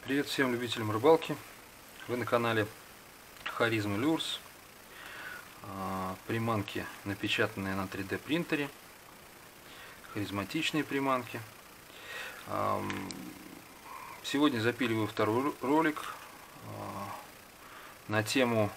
Привет всем любителям рыбалки. Вы на канале Charisma Lures. Приманки, напечатанные на 3D принтере. Харизматичные приманки. Сегодня запиливаю второй ролик на тему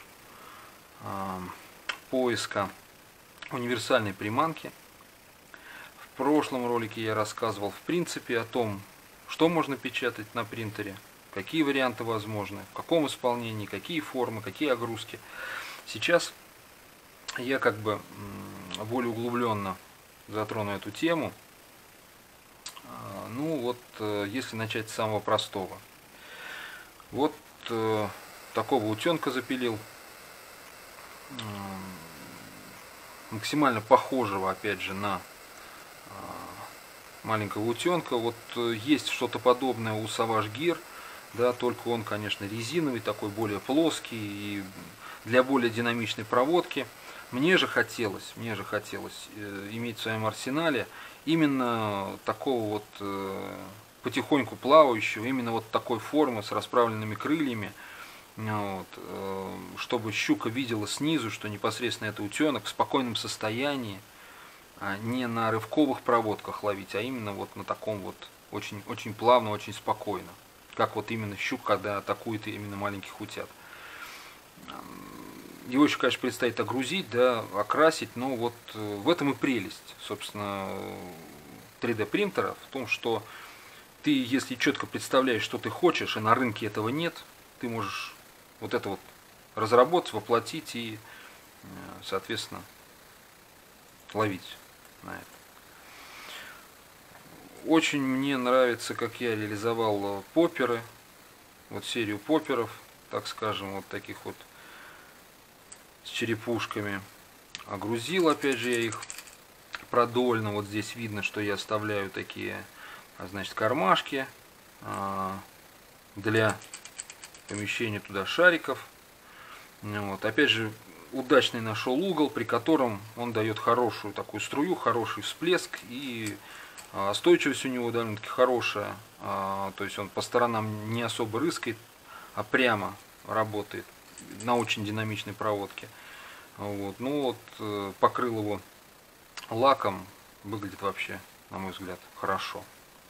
поиска универсальной приманки. В прошлом ролике я рассказывал в принципе о том, что можно печатать на принтере, какие варианты возможны, в каком исполнении, какие формы, какие огрузки. Сейчас я более углубленно затрону эту тему. Если начать с самого простого. Такого утенка запилил. Максимально похожего, опять же, на маленького утенка. Есть что-то подобное у Savage Gear, да, только он, конечно, резиновый, такой более плоский и для более динамичной проводки. Мне же хотелось иметь в своем арсенале именно такого потихоньку плавающего, именно такой формы с расправленными крыльями, чтобы щука видела снизу, что непосредственно это утенок в спокойном состоянии, не на рывковых проводках ловить, а именно на таком очень, очень плавно, очень спокойно. Как именно щук, когда атакует именно маленьких утят. Его еще, конечно, предстоит огрузить, да, окрасить, но в этом и прелесть, собственно, 3D принтера, в том, что ты, если четко представляешь, что ты хочешь, и на рынке этого нет, ты можешь это разработать, воплотить и, соответственно, ловить на это. Очень мне нравится, как я реализовал попперы, серию попперов, так скажем, таких с черепушками. Огрузил, опять же, я их продольно. Здесь видно, что я оставляю такие, кармашки для помещения туда шариков. Опять же, удачный нашел угол, при котором он дает хорошую такую струю, хороший всплеск, и остойчивость у него довольно-таки хорошая. То есть он по сторонам не особо рыскает, а прямо работает на очень динамичной проводке. Покрыл его лаком, выглядит вообще, на мой взгляд, хорошо.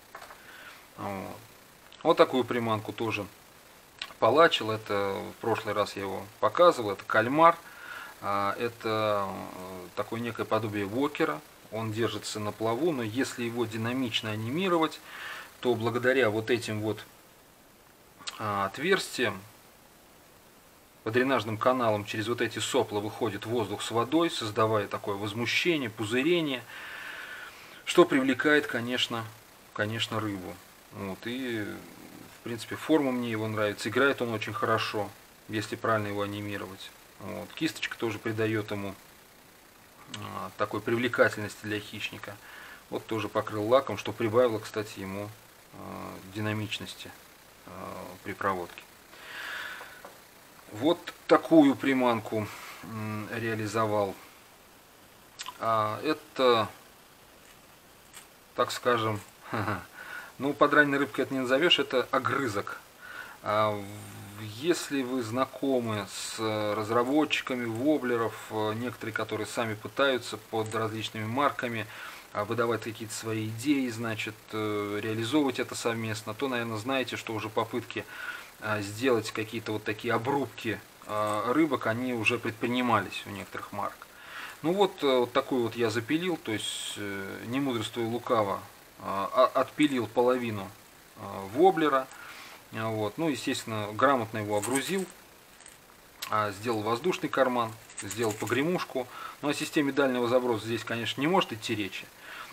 Такую приманку тоже полачил. Это в прошлый раз я его показывал. Это кальмар. Это такое некое подобие вокера. Он держится на плаву, но если его динамично анимировать, то благодаря этим отверстиям по дренажным каналам через эти сопла выходит воздух с водой, создавая такое возмущение, пузырение, что привлекает, конечно, рыбу. И в принципе форма мне его нравится, играет он очень хорошо, если правильно его анимировать. Кисточка тоже придает ему такой привлекательности для хищника. Тоже покрыл лаком, что прибавило, кстати, ему динамичности при проводке. Такую приманку реализовал. Это, так скажем, под ранней рыбкой это не назовешь, это огрызок. Если вы знакомы с разработчиками воблеров, некоторые, которые сами пытаются под различными марками выдавать какие-то свои идеи, реализовывать это совместно, то, наверное, знаете, что уже попытки сделать какие-то такие обрубки рыбок, они уже предпринимались у некоторых марок. Такой я запилил, то есть, не мудрствуя лукаво, отпилил половину воблера. Естественно, грамотно его огрузил, сделал воздушный карман, сделал погремушку. О системе дальнего заброса здесь, конечно, не может идти речи.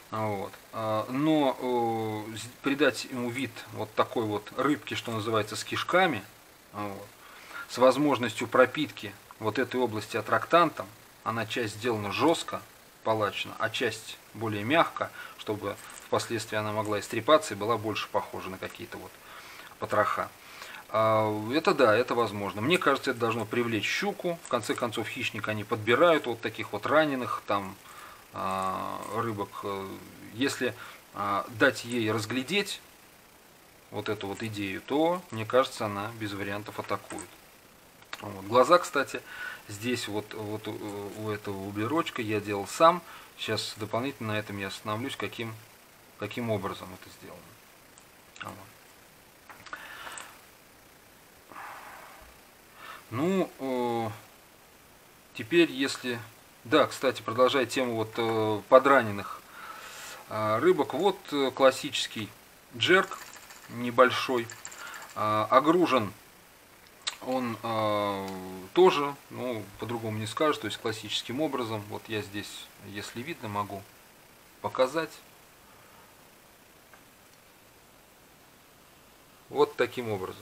Но придать ему вид такой рыбки, что называется, с кишками, с возможностью пропитки этой области аттрактантом. Она часть сделана жестко, полачена, а часть более мягко, чтобы впоследствии она могла истрепаться и была больше похожа на какие-то потроха. Это да, это возможно. Мне кажется, это должно привлечь щуку. В конце концов, хищника они подбирают таких раненых рыбок. Если дать ей разглядеть вот эту вот идею, то, мне кажется, она без вариантов атакует. Вот. Глаза, кстати, здесь вот у этого углерочка я делал сам. Сейчас дополнительно на этом я остановлюсь, каким образом это сделано. Вот. Ну, теперь если... Да, кстати, продолжая тему вот подраненных рыбок, вот классический джерк небольшой, огружен он тоже, ну, по-другому не скажешь, то есть классическим образом. Вот я здесь, если видно, могу показать. Вот таким образом.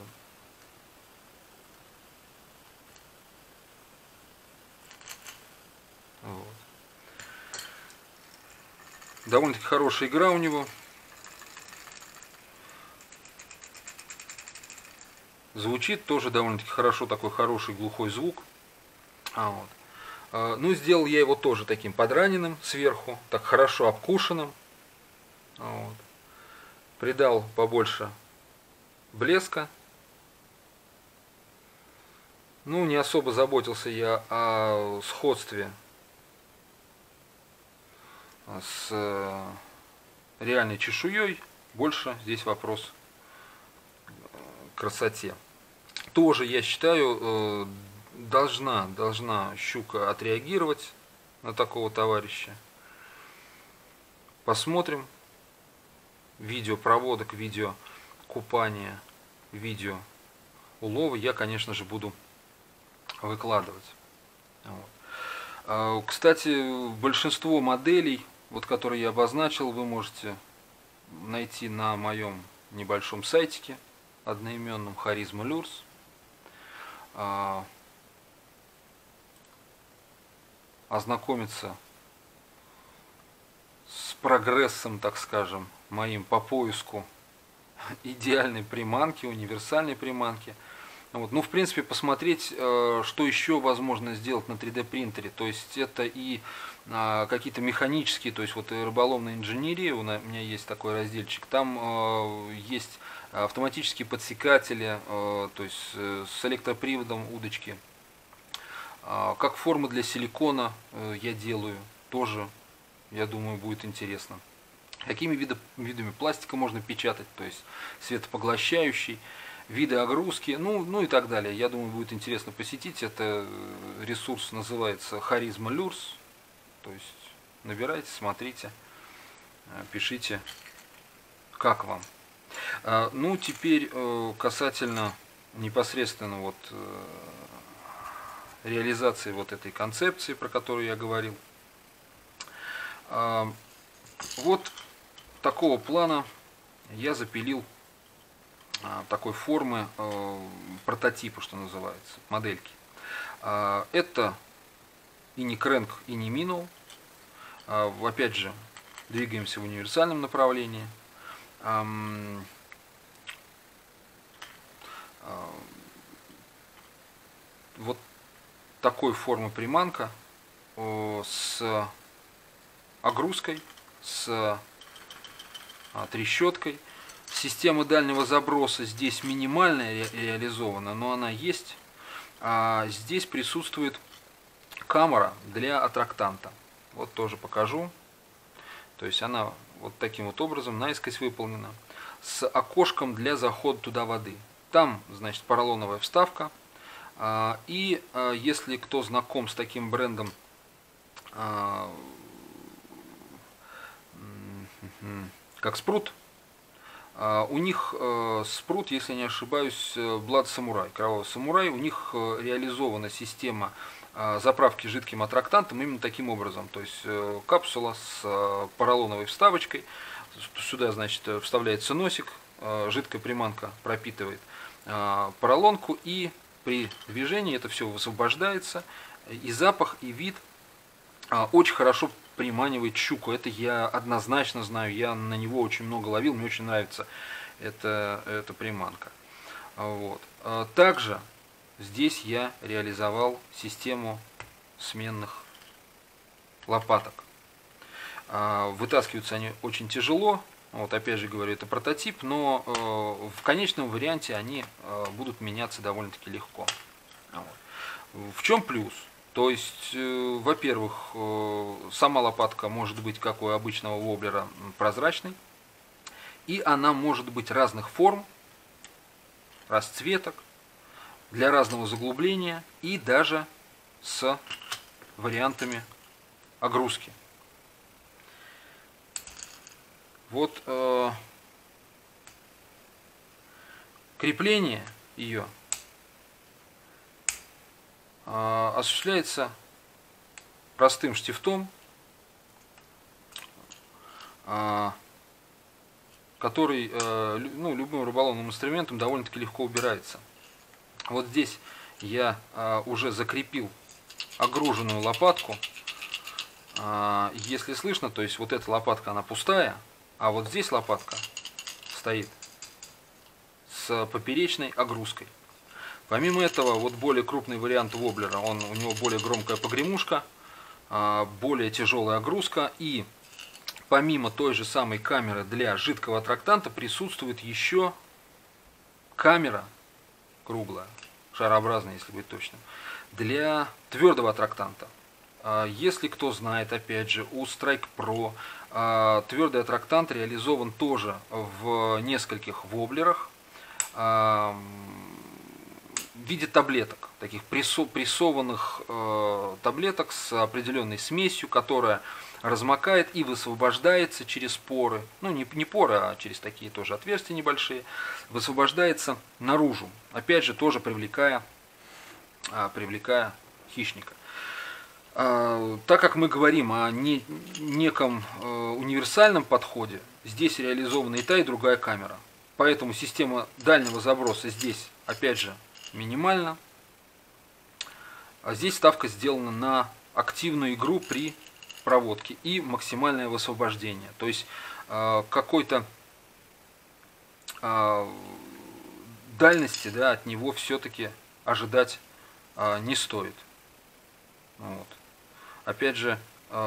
Вот. Довольно-таки хорошая игра у него. Звучит тоже довольно-таки хорошо, такой хороший глухой звук. Вот. Ну, сделал я его тоже таким подраненным сверху, так хорошо обкушенным. Вот. Придал побольше блеска. Ну, не особо заботился я о сходстве с реальной чешуей. Больше здесь вопрос к красоте. Тоже, я считаю, должна щука отреагировать на такого товарища. Посмотрим. Видео проводок, видео купания, видео улова я, конечно же, буду выкладывать. Вот. Кстати, большинство моделей, вот, которые я обозначил, вы можете найти на моем небольшом сайтике одноименном Charisma Lures. Ознакомиться с прогрессом, так скажем, моим по поиску идеальной приманки, универсальной приманки. Вот. Ну, в принципе, посмотреть, что еще возможно сделать на 3D принтере. То есть это и какие-то механические, то есть вот рыболовная инженерия, у меня есть такой разделчик. Там есть автоматические подсекатели, то есть с электроприводом удочки. Как формы для силикона я делаю, тоже, я думаю, будет интересно. Какими видами пластика можно печатать, то есть светопоглощающий, виды огрузки, ну и так далее. Я думаю, будет интересно посетить. Это ресурс называется Charisma Lures. То есть набирайте, смотрите, пишите, как вам. Ну, теперь касательно непосредственно вот реализации вот этой концепции, про которую я говорил. Вот такого плана я запилил такой формы прототипа, что называется, модельки. Это и не крэнк, и не минул. Опять же, двигаемся в универсальном направлении. Вот такой формы приманка с огрузкой, с трещоткой. Система дальнего заброса здесь минимальная реализована, но она есть. Здесь присутствует камера для аттрактанта. Вот тоже покажу. То есть она вот таким вот образом наискось выполнена. С окошком для захода туда воды. Там, значит, поролоновая вставка. И если кто знаком с таким брендом, как Спрут, у них Спрут, если не ошибаюсь, Blood Samurai, Кровавый самурай, у них реализована система заправки жидким аттрактантом именно таким образом. То есть капсула с поролоновой вставочкой, сюда, значит, вставляется носик, жидкая приманка пропитывает поролонку, и при движении это все высвобождается, и запах, и вид очень хорошо приманивает щуку. Это я однозначно знаю, я на него очень много ловил, мне очень нравится эта приманка. Вот. Также здесь я реализовал систему сменных лопаток. Вытаскиваются они очень тяжело, Вот, опять же говорю, это прототип, но в конечном варианте они будут меняться довольно-таки легко. Вот. В чем плюс? То есть, во-первых, сама лопатка может быть, как у обычного воблера, прозрачной, и она может быть разных форм, расцветок, для разного заглубления и даже с вариантами огрузки. Вот крепление ее осуществляется простым штифтом, который любым рыболовным инструментом довольно-таки легко убирается. Вот здесь я уже закрепил огруженную лопатку. Если слышно, то есть вот эта лопатка, она пустая, а вот здесь лопатка стоит с поперечной огрузкой. Помимо этого, вот более крупный вариант воблера, у него более громкая погремушка, более тяжелая огрузка, и помимо той же самой камеры для жидкого аттрактанта присутствует еще камера круглая, шарообразная, если быть точным, для твердого аттрактанта. Если кто знает, опять же, у Strike Pro твердый аттрактант реализован тоже в нескольких воблерах в виде таблеток, таких прессованных таблеток с определенной смесью, которая размокает и высвобождается через поры, ну не поры, а через такие тоже отверстия небольшие, высвобождается наружу, опять же тоже привлекая хищника. Так как мы говорим о неком универсальном подходе, здесь реализована и та, и другая камера. Поэтому система дальнего заброса здесь, опять же, минимальна. А здесь ставка сделана на активную игру при проводке и максимальное высвобождение. То есть какой-то дальности, да, от него все-таки ожидать не стоит. Вот. Опять же,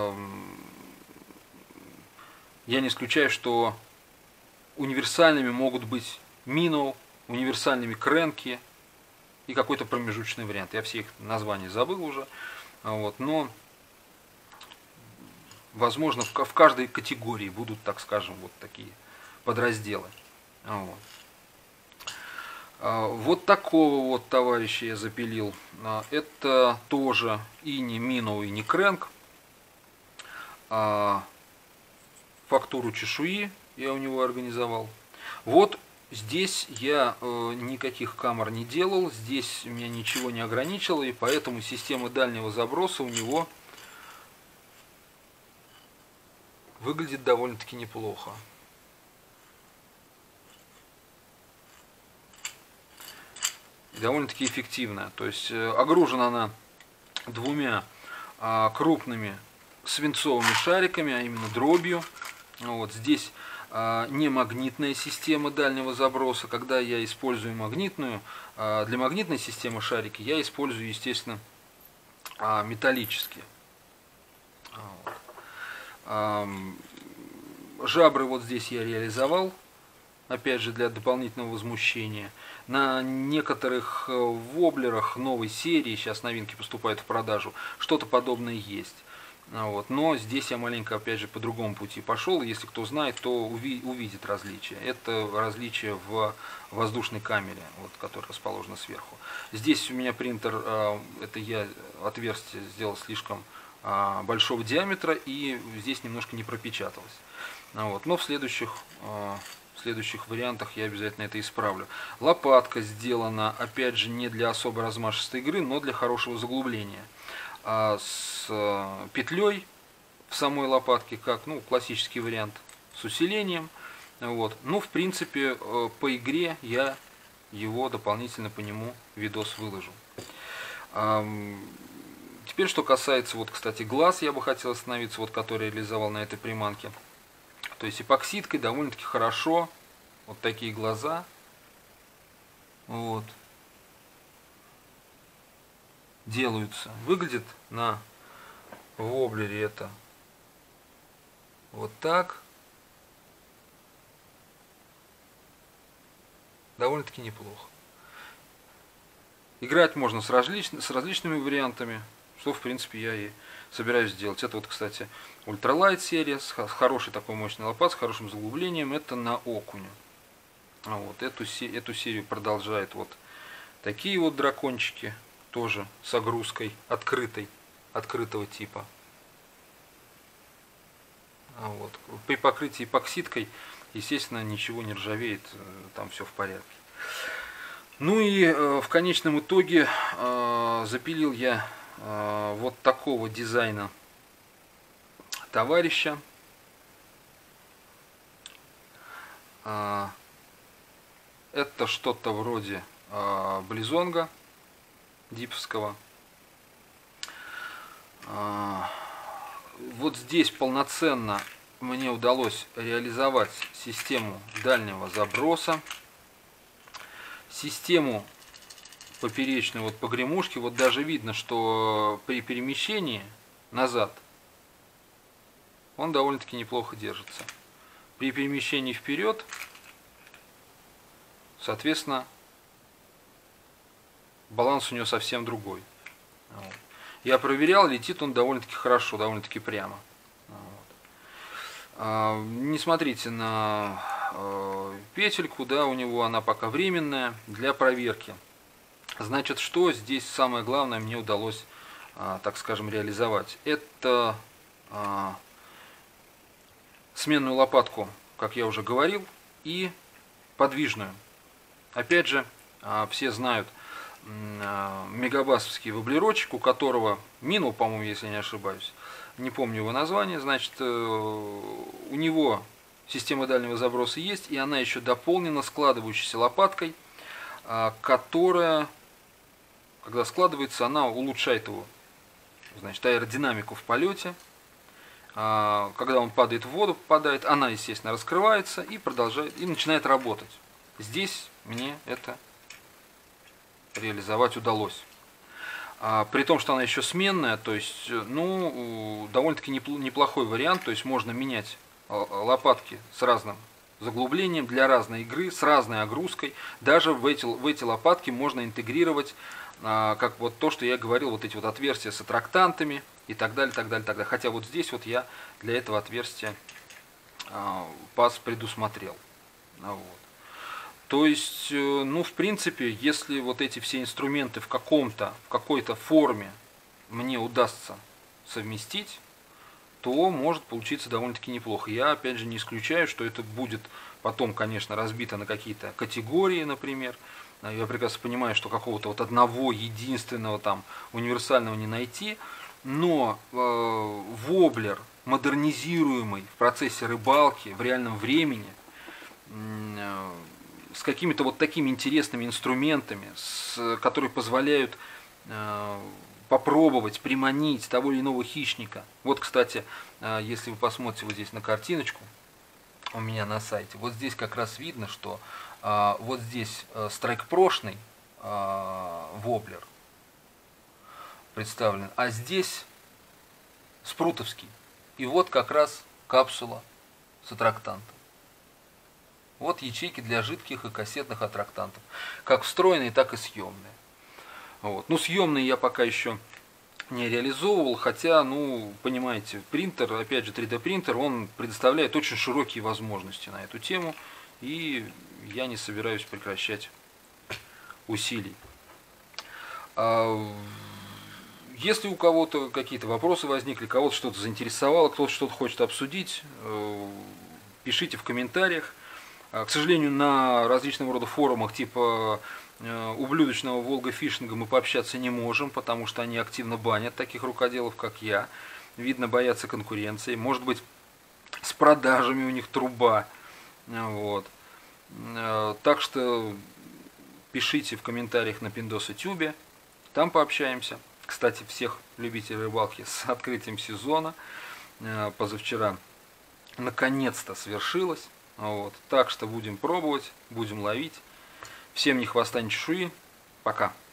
я не исключаю, что универсальными могут быть минноу, универсальными кренки и какой-то промежуточный вариант. Я все их названия забыл уже. Вот. Но, возможно, в каждой категории будут, так скажем, вот такие подразделы. Вот. Вот такого вот товарища я запилил. Это тоже и не минноу, и не крэнк. Фактуру чешуи я у него организовал. Вот здесь я никаких камер не делал, здесь меня ничего не ограничило, и поэтому система дальнего заброса у него выглядит довольно-таки неплохо. Довольно-таки эффективная. То есть огружена она двумя крупными свинцовыми шариками, а именно дробью. Вот здесь не магнитная система дальнего заброса. Когда я использую магнитную, для магнитной системы шарики я использую, естественно, металлические. Жабры вот здесь я реализовал, опять же, для дополнительного возмущения. На некоторых воблерах новой серии, сейчас новинки поступают в продажу, что-то подобное есть. Вот. Но здесь я маленько, опять же, по другому пути пошел. Если кто знает, то увидит различия. Это различие в воздушной камере, вот, которая расположена сверху. Здесь у меня принтер, это я отверстие сделал слишком большого диаметра, и здесь немножко не пропечаталось. Вот. Но в следующих вариантах я обязательно это исправлю. Лопатка сделана, опять же, не для особо размашистой игры, но для хорошего заглубления. С петлей в самой лопатке, как классический вариант, с усилением. Вот. Ну, в принципе, по игре я его дополнительно по нему видос выложу. Теперь, что касается, вот, кстати, глаз, я бы хотел остановиться, вот, который реализовал на этой приманке. То есть эпоксидкой довольно-таки хорошо вот такие глаза. Вот. Делаются. Выглядит на воблере это вот так. довольно-таки неплохо. Играть можно с различными вариантами, что в принципе я и собираюсь сделать. Это вот, кстати, ультралайт серия с хорошей такой мощной лопатой, с хорошим заглублением. Это на окуня. А вот эту серию продолжает вот такие вот дракончики, тоже с огрузкой открытого типа. А вот. При покрытии эпоксидкой, естественно, ничего не ржавеет, там все в порядке. Ну и в конечном итоге запилил я вот такого дизайна товарища. Это что-то вроде близонга диповского. Вот здесь полноценно мне удалось реализовать систему дальнего заброса, систему поперечной вот погремушки. Вот даже видно, что при перемещении назад он довольно-таки неплохо держится. При перемещении вперед, соответственно, баланс у него совсем другой. Вот. Я проверял, летит он довольно-таки хорошо, довольно-таки прямо. Вот. Не смотрите на петельку, да, у него она пока временная для проверки. Значит, что здесь самое главное мне удалось, так скажем, реализовать? Это сменную лопатку, как я уже говорил, и подвижную. Опять же, все знают мегабасовский воблерочек, у которого минул, по-моему, если не ошибаюсь, не помню его название. Значит, у него система дальнего заброса есть, и она еще дополнена складывающейся лопаткой, которая, когда складывается, она улучшает его, значит, аэродинамику в полете. Когда он падает в воду, попадает, она, естественно, раскрывается и продолжает, и начинает работать. Здесь мне это реализовать удалось. При том, что она еще сменная, то есть, ну, довольно-таки неплохой вариант, то есть можно менять лопатки с разным заглублением для разной игры, с разной огрузкой. Даже в эти лопатки можно интегрировать, как вот то, что я говорил, вот эти вот отверстия с аттрактантами и так далее, так далее, так далее. Хотя вот здесь вот я для этого отверстия паз предусмотрел. Вот. То есть, ну, в принципе, если вот эти все инструменты в какой-то форме мне удастся совместить, то может получиться довольно-таки неплохо. Я, опять же, не исключаю, что это будет потом, конечно, разбито на какие-то категории, например. Я прекрасно понимаю, что какого-то вот одного единственного там универсального не найти, но воблер, модернизируемый в процессе рыбалки в реальном времени, с какими-то вот такими интересными инструментами, которые позволяют попробовать приманить того или иного хищника. Вот, кстати, если вы посмотрите вот здесь на картиночку у меня на сайте, вот здесь как раз видно, что вот здесь страйкпрошный воблер представлен, а здесь спрутовский. И вот как раз капсула с аттрактантом. Вот ячейки для жидких и кассетных аттрактантов, как встроенные, так и съемные. Вот. Ну, съемные я пока еще не реализовывал, хотя, ну, понимаете, принтер, опять же, 3D принтер, он предоставляет очень широкие возможности на эту тему, и я не собираюсь прекращать усилий. Если у кого-то какие-то вопросы возникли, кого-то что-то заинтересовало, кто-то что-то хочет обсудить, пишите в комментариях. К сожалению, на различного рода форумах типа ублюдочного волга-фишинга мы пообщаться не можем, потому что они активно банят таких рукоделов, как я. Видно, боятся конкуренции. Может быть, с продажами у них труба. Вот. Так что пишите в комментариях на Пиндосатюбе, там пообщаемся. Кстати, всех любителей рыбалки с открытием сезона позавчера наконец-то свершилось. Вот. Так что будем пробовать, будем ловить. Всем ни хвоста, ни чешуи. Пока.